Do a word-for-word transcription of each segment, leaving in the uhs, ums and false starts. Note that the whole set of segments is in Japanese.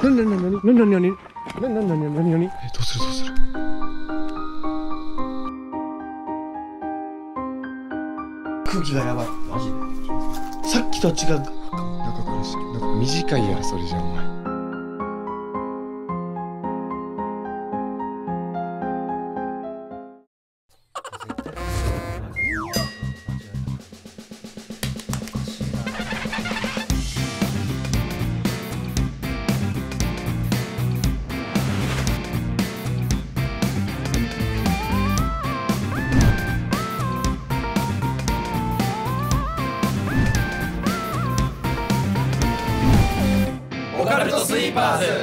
なになになになになになになになになになに。え、どうするどうする。空気がやばい。マジで。さっきとは違う。中からし、なんか短いやろそれじゃお前。 オカルトスイーパーズ。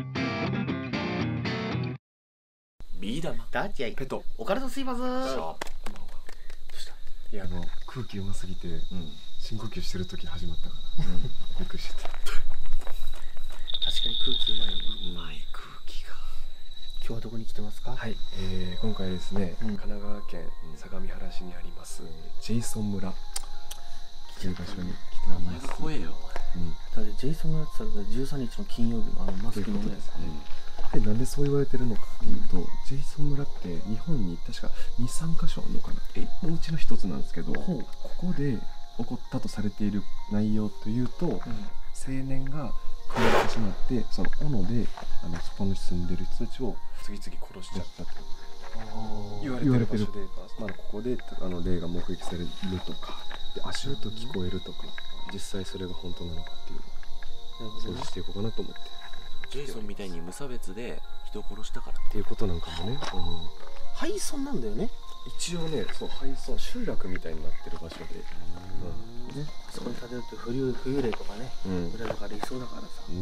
ビー玉ダッチアイペト。 オカルトスイーパーズ。 どうした。いや、あの空気うますぎて、うん、深呼吸してる時始まったから、うん、びっくりしてた。確かに空気うまいよね。 うまい空気が。 今日はどこに来てますか？ はい、えー、今回ですね、うん、神奈川県相模原市にあります、うん、ジェイソン村という場所に来ております。 怖えよお前。 うん、だってジェイソン村って言ったらじゅうさんにちの金曜日のあのマスクのね。 で、なんでそう言われてるのかっていうと、うん、ジェイソン村って日本に確かに、さんかしょあるのかな。えのうちの一つなんですけど、ここで起こったとされている内容というと、うん、青年が殺してしまって、その斧であのそこに住んでる人たちを次々殺しちゃったと言われてる場所で、まあ、ここであの霊が目撃されるとかで、足音聞こえるとか、実際それが本当なのかっていうのを掃除していこうかなと思って。 ジェイソンみたいに無差別で人を殺したからっていうことなんかもね。うん、 廃村なんだよね。 一応ね、そう、廃村、集落みたいになってる場所で、 うん、ね、そこに建てると浮遊、浮遊霊とかね、うん、裏だからいそうだからさ、うん、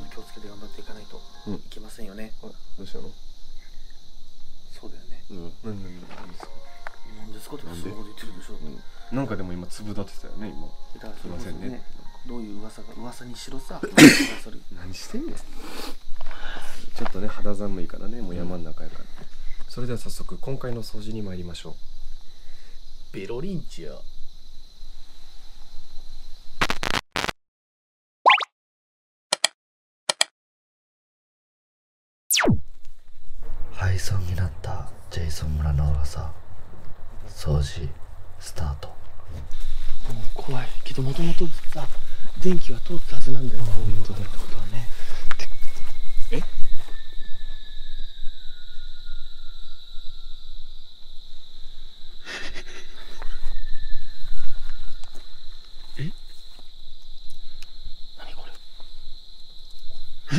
気をつけて頑張っていかないといけませんよね。 うん、どうしたの？ そうだよね。 うん、何何何ですか？ なんですかってそういうこと言ってるでしょ。 うん、なんかでも今粒立てたよね、今。すいませんね。 どういう噂が噂にしろさ。 何してんねん。ちょっとね、肌寒いからね、もう山の中やから。それでは早速今回の掃除に参りましょう。 ベロリンチよ。 廃村になったジェイソン村の噂、掃除スタート。 怖いけど、もともとさ電気は通ったはずなんだよ。こういうことだってことはね。 ええ何これ。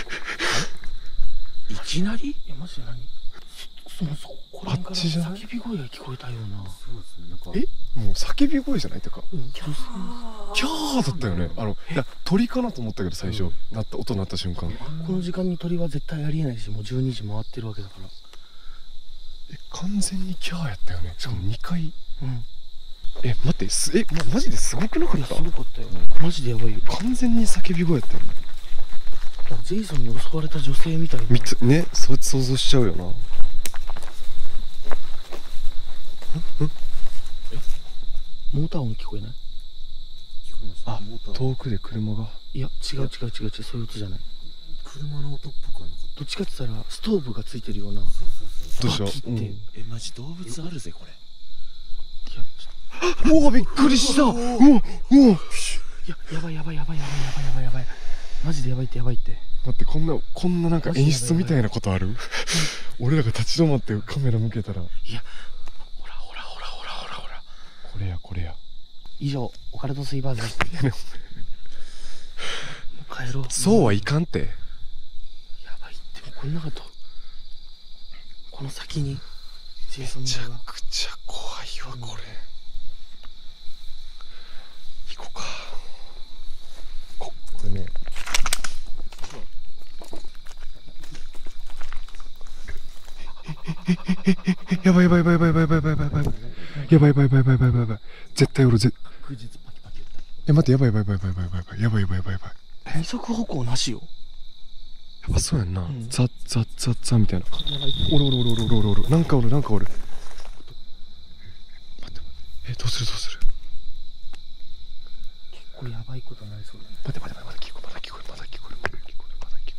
えいきなり。 えマジで何。そもそこら辺から叫び声が聞こえたような。 そうですね、なんかえもう叫び声じゃないってか、うん、キャーキャーだったよね。あのいや鳥かなと思ったけど最初、うん、なった音鳴った瞬間、 この時間に鳥は絶対ありえないし、もうじゅうにじ回ってるわけだから。 え完全にキャーやったよね。しかもにかい、うん、え待ってすえ、ま、マジですごくなかった？ すごかったよ、マジでやばいよ。 完全に叫び声やったよね。 ジェイソンに襲われた女性みたいなみつね、そう想像しちゃうよな。んんモーター音聞こえない？ 聞こえます。あ、遠くで車が。いや違う違う違う違う、そういう音じゃない。 車の音っぽくはなかった。 どっちかって言ったらストーブがついてるような。 どうしよう、うん、 えマジ動物あるぜこれ。 いやうわびっくりした。うわうわいややばいやばいやばいやばいやばいやばいやばい、マジでやばいってやばいって。 待って、こんなこんななんか演出みたいなことある？俺らが立ち止まってカメラ向けたら、 いやほらほらほらほらほらほら、 これやこれや。 以上オカルトスイーパーズです。帰ろう。 そうはいかんって。 やばいって、こんなこと、この先にジェイソン村が。 めちゃくちゃ怖いわこれ。行こうか。ここれね、やばいやばいやばいやばいやばいやばいやばいやばいやばいやばいやばいやばいやばいやばい、絶対おる。ぜえ待って、やばいやばいやばいやばいやばいやばいやばいやばいやばい。 二足歩行なしよ。 やっぱそうやんな、ザッザッザッザッみたいな。おるおるおるおるおるおる、なんかおるなんかおる。待ってえどうするどうする。 結構やばいことになりそうだね。 待って待って待って、まだ聞こえまだ聞こえまだ聞こえまだ聞こえまだ聞こ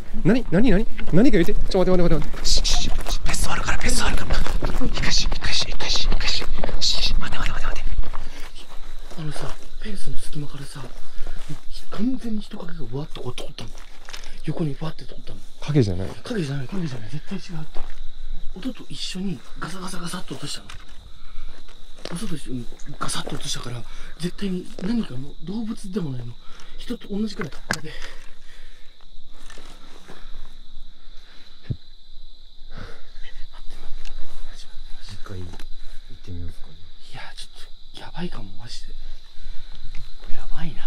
何何何何か言って。ちょっと待って待って待って。シッシッシッ、ペストあるからペストあるから。一回し一回し一回し一回し。シッシッ、待て待て待て待て。 あのさ、フェンスの隙間からさ、完全に人影がわっとこう通ったの。横にわって通ったの。 影じゃない。 影じゃない影じゃない、絶対違うって。音と一緒にガサガサガサっと落としたの。音と一緒にガサッと落としたから、絶対に何かの動物でもないの、人と同じくらい。やべえ、 一回行ってみようかね。 いやちょっとやばいかもマジで。やばいな。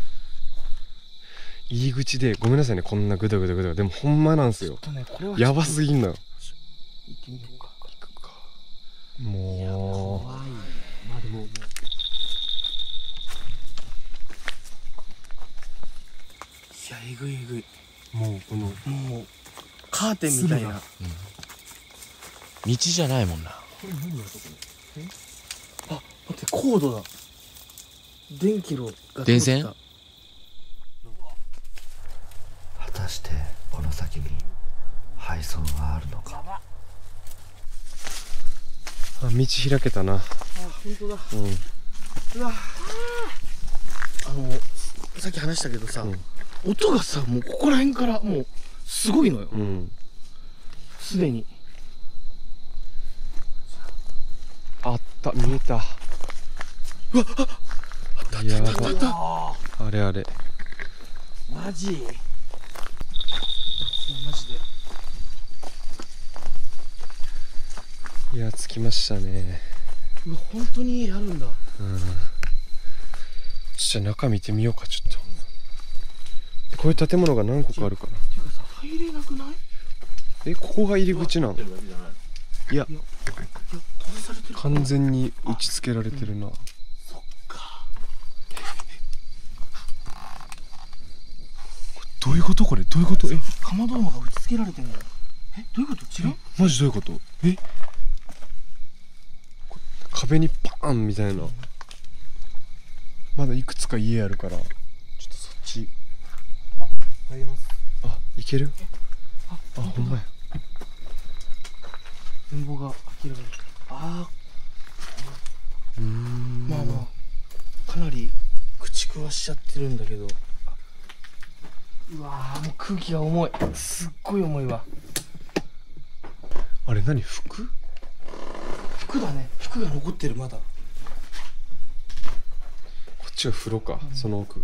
入り口でごめんなさいね、こんなグダグダグダ。でもほんまなんすよ。 ね、これはやばすぎんのよ。 行ってみようか。 行くか。もう怖い。まあでももういやえぐいえぐい。 もうこのもうカーテンみたいな。 道じゃないもんな。 これ何のところ？あ、待って、コードだ。電気のが通った。 電線？ 果たしてこの先に配送があるのか。 あ、道開けたな。 あ、本当だ。 うん。 うわ。あのさっき話したけどさ、うん、音がさ、もうここら辺からもうすごいのよ。うん。すでに。 あった、見えた。 うわ、あ、あったあったあったあった。 あれあれ。 マジ。マジで。 いや、着きましたね。 うわ、本当に家あるんだ。 うん。じゃあ中見てみようか、ちょっと。こういう建物が何個かあるから。 てかさ、入れなくない？ え、ここが入り口なの？いや、 いや、閉ざされてる。 完全に打ち付けられてるな。 うん、そっか。 どういうことこれ？どういうこと？え、 かまど馬が打ち付けられてるんだよ。え、どういうこと？違う？ マジどういうこと？え、壁にパーンみたいな。まだいくつか家あるから、ちょっとそっち。 あ、入ります。 あ、いける？ あ、 あ、ほんまや。 展望が明らかに。ああ。 うーん。 まあまあ、かなり駆逐はしちゃってるんだけど。うわー、もう空気が重い。すっごい重いわ。 あれ何？服？ 服だね。服が残ってる、まだ。 こっちが風呂か、うん、その奥が。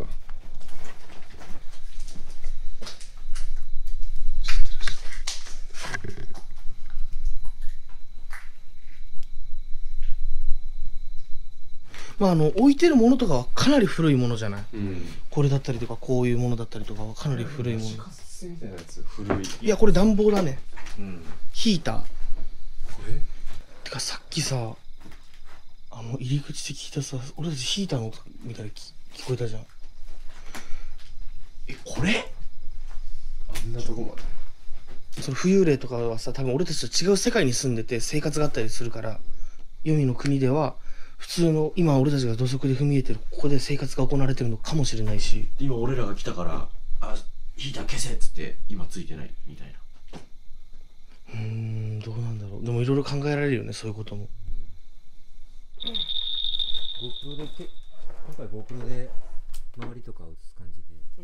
まあ、あの置いてるものとかはかなり古いものじゃない、 うん、 これだったりとかこういうものだったりとかはかなり古いもの。 みたいなやつ古い。 いや、これ暖房だね、 うん、 ヒーター。これてかさっきさ、あの入り口で聞いたさ、俺たちヒーターの音みたいに聞こえたじゃん。え、これあんなとこまで。 その浮遊霊とかはさ、多分俺たちと違う世界に住んでて生活があったりするから、黄泉の国では普通の今俺たちが土足で踏み入れてるここで生活が行われてるのかもしれないし、 今俺らが来たからあヒーター消せっつって今ついてないみたいな。 うーん、どうなんだろう。でもいろいろ考えられるよね、そういうことも。 GoPro でけ今回 GoPro で周りとか映す感じで、うん、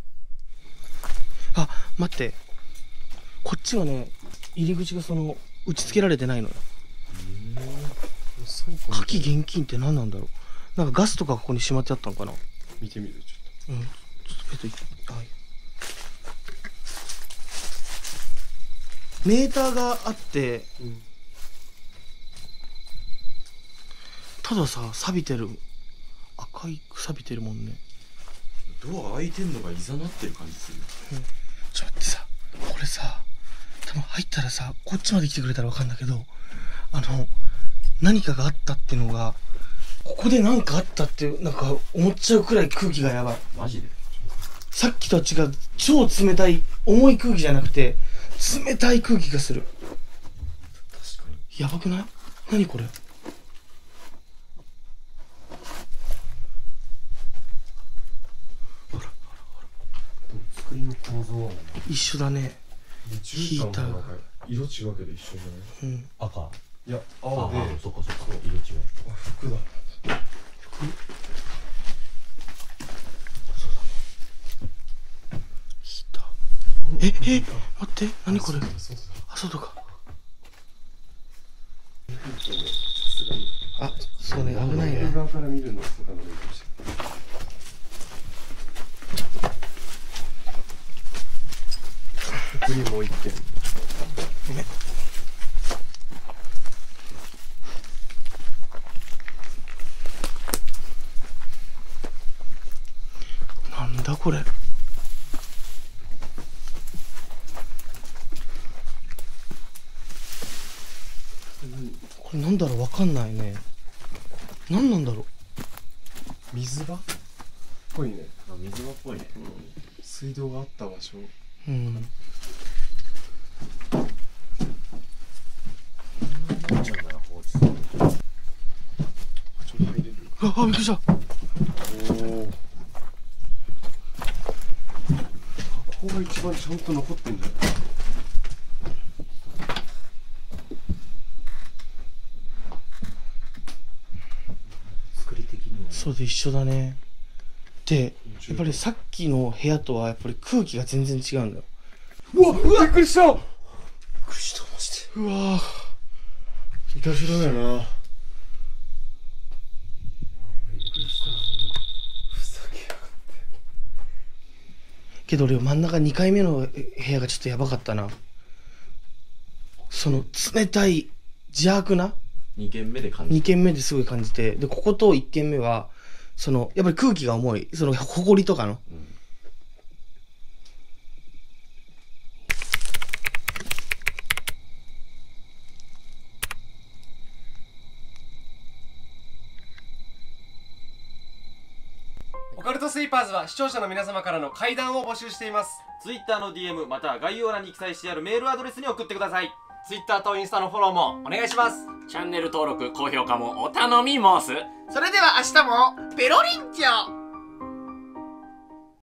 あ、待って、こっちはね、入り口がその打ち付けられてないのよ。火気厳禁って何なんだろう。なんかガスとかここにしまってあったのかな。 見てみるちょっうんちょっとペットいはいメーターがあってと。うん。 たださ錆びてる赤い錆びてるもんね。 ドア開いてんのがいざなってる感じする。 ちょっと待ってさこれさ多分入ったらさこっちまで来てくれたらわかんだけどあの何かがあったっていうのがここで何かあったってなんか思っちゃうくらい空気がやばい。 マジでさっきとは違う超冷たい重い空気じゃなくて冷たい空気がする。 確かに。 やばくない？何これ？ 作りの構造は一緒だね。 ヒーターが色違うけど一緒じゃない？ うん。 赤。 いやあ青であ、そっかそっか。色違う。 あ服だ。 ヒーター。ええ待って何これ？ そうだ。 あ外か。 さすがに。 あそうね危ない右ね。 側から見るのとかのもいいかもしれない。ここにもう一点。 ごめん。なんだこれ。これなんだろうわかんないね。なんなんだろ水場っぽいね。 あ、水場っぽいね。 水道があった場所。 う。うん。 なんちゃんなら放置する。 ちょっと入れる。 ああびっくりした。 おお。ここが一番ちゃんと残ってんじゃない？ 作り的には。 そうで一緒だね。でやっぱりさっきの部屋とはやっぱり空気が全然違うんだよ。 うわ、うわ、びっくりした。びっくりしたマジで。うわーいたしろやな。ふざけやがって。 けど俺真ん中にかいめの部屋がちょっとやばかったな。その冷たい邪悪な二軒目で感じにけんめですごい感じて、でここといっけんめはそのやっぱり空気が重い、そのほこりとかの、 うんオカルトスイーパーズは視聴者の皆様からの怪談を募集しています。 Twitter の ディーエム または概要欄に記載してあるメールアドレスに送ってください。 Twitter とインスタのフォローもお願いします。 チャンネル登録高評価もお頼み申す。 それでは明日もペロリンチョ。